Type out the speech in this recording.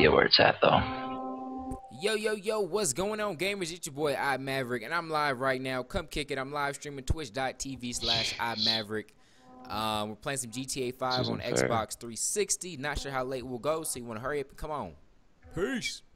idea where it's at though. Yo, what's going on, gamers? It's your boy, mav-er-ik, and I'm live right now. Come kick it. I'm live streaming twitch.tv/mav-rik. We're playing some GTA 5 on Fair. Xbox 360. Not sure how late we'll go, so you want to hurry up and come on. Peace.